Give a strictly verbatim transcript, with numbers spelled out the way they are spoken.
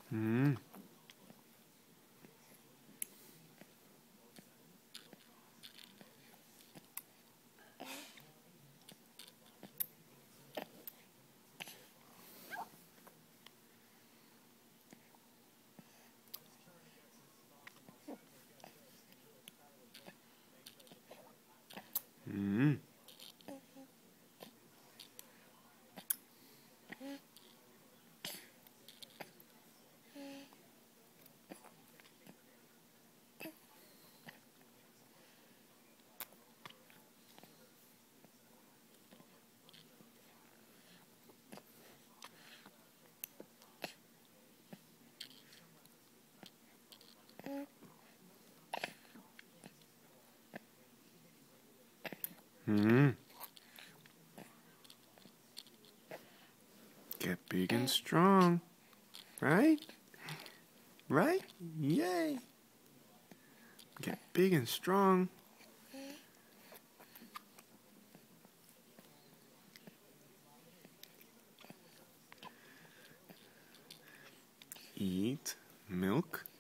Mm. Mm. Mm. Get big and strong. Right? Right? Yay! Get big and strong. Eat milk